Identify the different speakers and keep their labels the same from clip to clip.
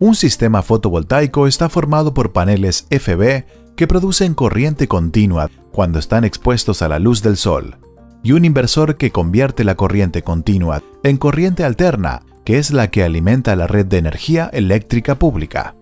Speaker 1: Un sistema fotovoltaico está formado por paneles FB que producen corriente continua cuando están expuestos a la luz del sol, y un inversor que convierte la corriente continua en corriente alterna, que es la que alimenta la red de energía eléctrica pública.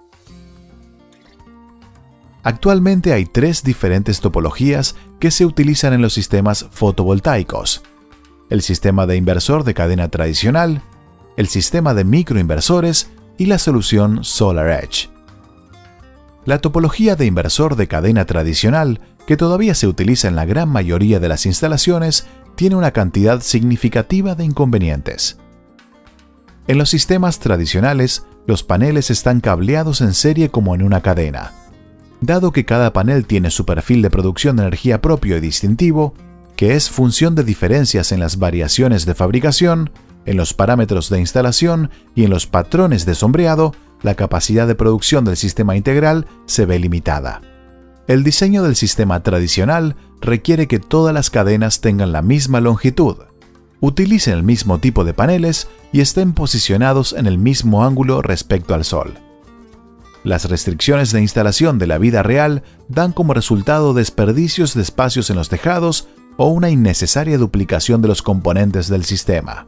Speaker 1: Actualmente hay tres diferentes topologías que se utilizan en los sistemas fotovoltaicos: el sistema de inversor de cadena tradicional, el sistema de microinversores y la solución SolarEdge. La topología de inversor de cadena tradicional, que todavía se utiliza en la gran mayoría de las instalaciones, tiene una cantidad significativa de inconvenientes. En los sistemas tradicionales, los paneles están cableados en serie como en una cadena. Dado que cada panel tiene su perfil de producción de energía propio y distintivo, que es función de diferencias en las variaciones de fabricación, en los parámetros de instalación y en los patrones de sombreado, la capacidad de producción del sistema integral se ve limitada. El diseño del sistema tradicional requiere que todas las cadenas tengan la misma longitud, utilicen el mismo tipo de paneles y estén posicionados en el mismo ángulo respecto al sol. Las restricciones de instalación de la vida real dan como resultado desperdicios de espacios en los tejados o una innecesaria duplicación de los componentes del sistema.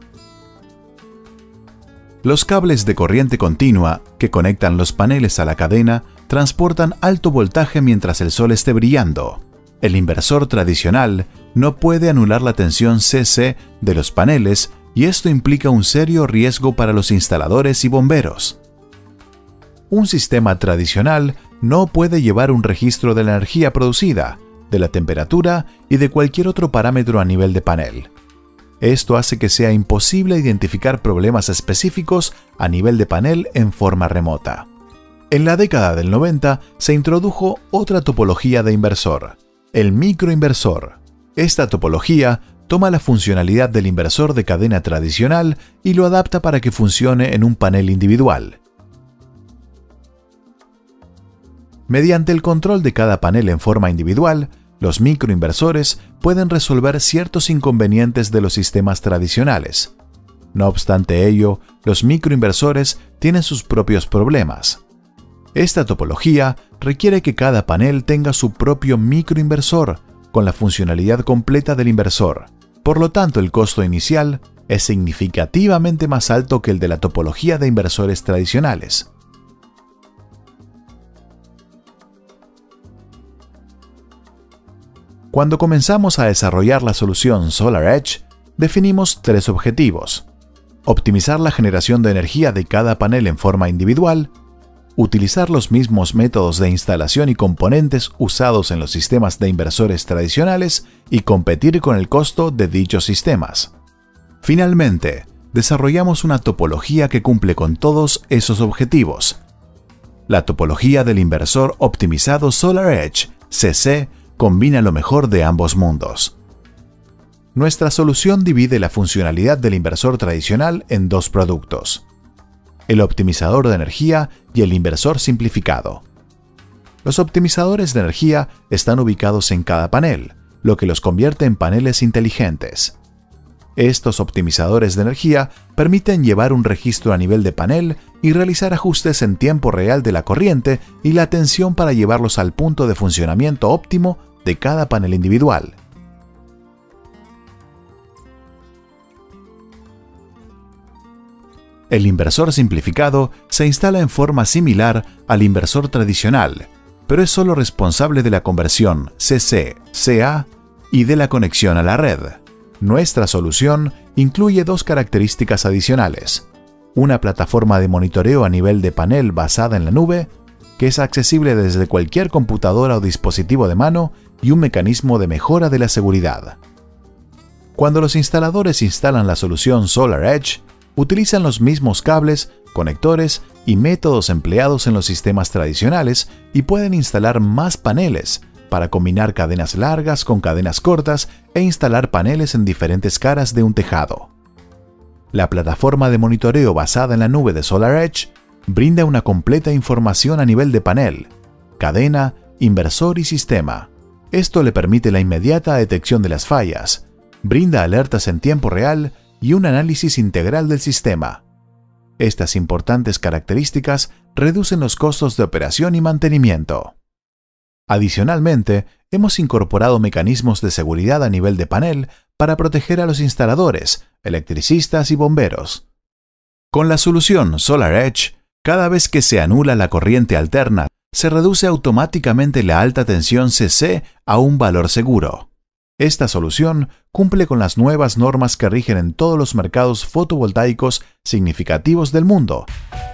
Speaker 1: Los cables de corriente continua que conectan los paneles a la cadena transportan alto voltaje mientras el sol esté brillando. El inversor tradicional no puede anular la tensión CC de los paneles y esto implica un serio riesgo para los instaladores y bomberos. Un sistema tradicional no puede llevar un registro de la energía producida, de la temperatura y de cualquier otro parámetro a nivel de panel. Esto hace que sea imposible identificar problemas específicos a nivel de panel en forma remota. En la década del 90 se introdujo otra topología de inversor, el microinversor. Esta topología toma la funcionalidad del inversor de cadena tradicional y lo adapta para que funcione en un panel individual. Mediante el control de cada panel en forma individual, los microinversores pueden resolver ciertos inconvenientes de los sistemas tradicionales. No obstante ello, los microinversores tienen sus propios problemas. Esta topología requiere que cada panel tenga su propio microinversor, con la funcionalidad completa del inversor. Por lo tanto, el costo inicial es significativamente más alto que el de la topología de inversores tradicionales. Cuando comenzamos a desarrollar la solución SolarEdge, definimos tres objetivos: optimizar la generación de energía de cada panel en forma individual, utilizar los mismos métodos de instalación y componentes usados en los sistemas de inversores tradicionales y competir con el costo de dichos sistemas. Finalmente, desarrollamos una topología que cumple con todos esos objetivos. La topología del inversor optimizado SolarEdge, CC, combina lo mejor de ambos mundos. Nuestra solución divide la funcionalidad del inversor tradicional en dos productos: el optimizador de energía y el inversor simplificado. Los optimizadores de energía están ubicados en cada panel, lo que los convierte en paneles inteligentes. Estos optimizadores de energía permiten llevar un registro a nivel de panel y realizar ajustes en tiempo real de la corriente y la tensión para llevarlos al punto de funcionamiento óptimo de cada panel individual. El inversor simplificado se instala en forma similar al inversor tradicional, pero es solo responsable de la conversión CC-CA y de la conexión a la red. Nuestra solución incluye dos características adicionales: una plataforma de monitoreo a nivel de panel basada en la nube, que es accesible desde cualquier computadora o dispositivo de mano, y un mecanismo de mejora de la seguridad. Cuando los instaladores instalan la solución SolarEdge, utilizan los mismos cables, conectores y métodos empleados en los sistemas tradicionales y pueden instalar más paneles para combinar cadenas largas con cadenas cortas e instalar paneles en diferentes caras de un tejado. La plataforma de monitoreo basada en la nube de SolarEdge brinda una completa información a nivel de panel, cadena, inversor y sistema. Esto le permite la inmediata detección de las fallas, brinda alertas en tiempo real y un análisis integral del sistema. Estas importantes características reducen los costos de operación y mantenimiento. Adicionalmente, hemos incorporado mecanismos de seguridad a nivel de panel para proteger a los instaladores, electricistas y bomberos. Con la solución SolarEdge, cada vez que se anula la corriente alterna, se reduce automáticamente la alta tensión CC a un valor seguro. Esta solución cumple con las nuevas normas que rigen en todos los mercados fotovoltaicos significativos del mundo